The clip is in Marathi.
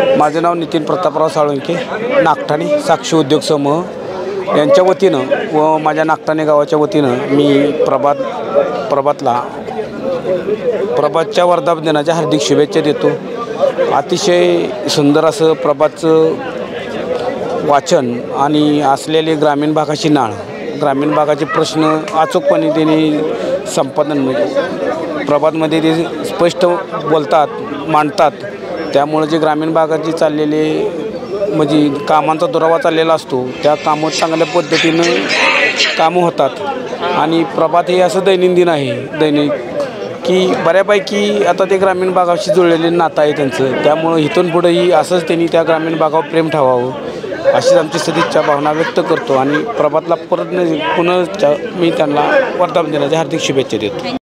माझे नाव नितीन प्रतापराव साळुंके, नागठाणे साक्षी उद्योग समूह यांच्या वतीनं व माझ्या नागठाणे गावाच्या वतीनं मी प्रभातच्या वर्धापन दिनाच्या हार्दिक शुभेच्छा देतो। अतिशय सुंदर असं प्रभातचं वाचन आणि असलेले ग्रामीण भागाची नाळ, ग्रामीण भागाचे प्रश्न अचूकपणे त्यांनी संपादन प्रभातमध्ये ते स्पष्ट बोलतात, मांडतात। त्यामुळे जे ग्रामीण भागाची चाललेले म्हणजे कामांचा दुरावा चाललेला असतो त्या कामं चांगल्या पद्धतीनं कामं होतात। आणि प्रभात हे असं दैनंदिन आहे दैनिक की बऱ्यापैकी आता ते ग्रामीण भागाशी जुळलेले नातं आहे त्यांचं। त्यामुळे इथून पुढेही असंच त्यांनी त्या ग्रामीण भागावर प्रेम ठेवावं अशीच आमची सदिच्छा भावना व्यक्त करतो। आणि प्रभातला पुन्हा मी त्यांना वर्धापन दिनाच्या हार्दिक शुभेच्छा देतो।